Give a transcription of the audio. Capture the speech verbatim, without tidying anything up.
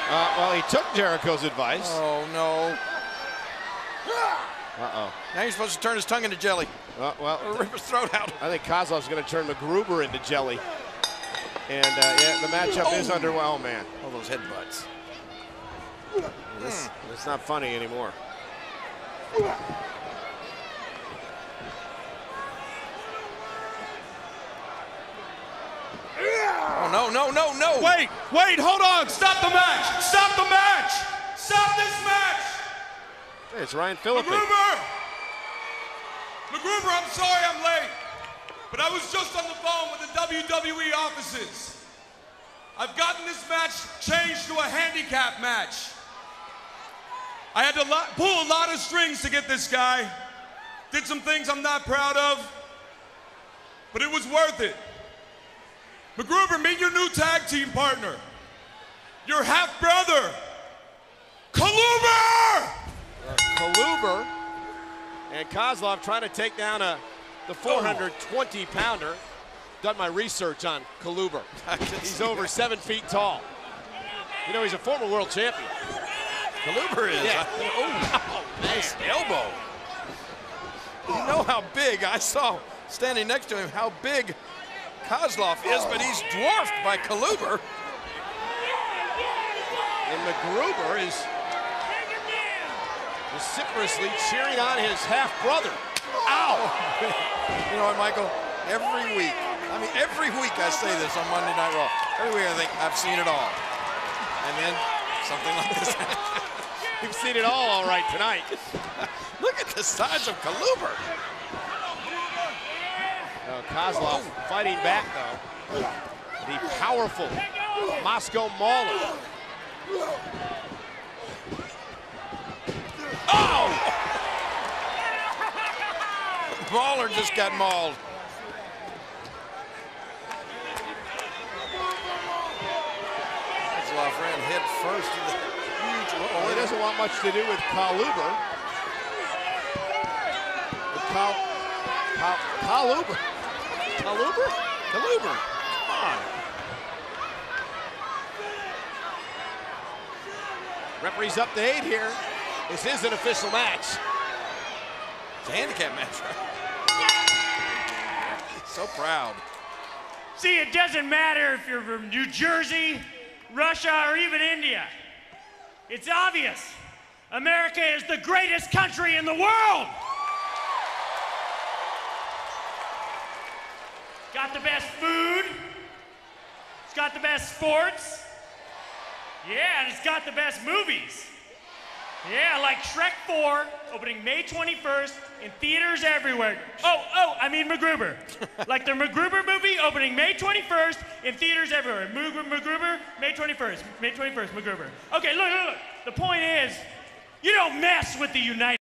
Uh, well, he took Jericho's advice. Oh, no. Uh-oh. Now you're supposed to turn his tongue into jelly. Uh, well, Or rip his throat out. I think Kozlov's going to turn McGruber into jelly. And, uh, yeah, the matchup Oh. is underwhelming. Oh, man. All those headbutts. This, it's not funny anymore. Oh, no, no, no, no. Wait, wait, hold on. Stop the match. Stop the match. Stop this match. Hey, it's Ryan Phillippe. McGruber. McGruber, I'm sorry I'm late, but I was just on the phone with the W W E offices. I've gotten this match changed to a handicap match. I had to lo- pull a lot of strings to get this guy. Did some things I'm not proud of, but it was worth it. McGruber, meet your new tag team partner. Your half-brother, Kaluber! Uh, Kaluber and Kozlov trying to take down a, the four hundred twenty pounder. Done my research on Kaluber. He's over seven feet tall. You know, he's a former world champion. Kaluber is. Yeah. Oh, nice elbow. You know how big, I saw standing next to him, how big Kozlov is, but he's dwarfed by Kaluber. And McGruber is vociferously cheering on his half-brother. Ow! You know what, Michael? Every week, I mean, every week I say this on Monday Night Raw. Every week I think, I've seen it all. And then something like this. You've seen it all all right tonight. Look at the size of Kaluber. Uh, Kozlov fighting back, though. The powerful Moscow Mauler. Oh! Mauler just got mauled. Kozlov ran head first to the huge roll. Well, he doesn't want much to do with Kaluber. With Kal, Kal, Kaluber. Kaluber? Kaluber. Come on. Referee's up to eight here. This is an official match. It's a handicap match, right? So proud. See, it doesn't matter if you're from New Jersey, Russia, or even India. It's obvious. America is the greatest country in the world. Got the best food. It's got the best sports. Yeah, and it's got the best movies. Yeah, like Shrek four, opening May twenty-first in theaters everywhere. Oh, oh, I mean MacGruber. Like the MacGruber movie, opening May twenty-first in theaters everywhere. MacGruber, May twenty-first. May twenty-first, MacGruber. Okay, look, look, look. The point is, you don't mess with the United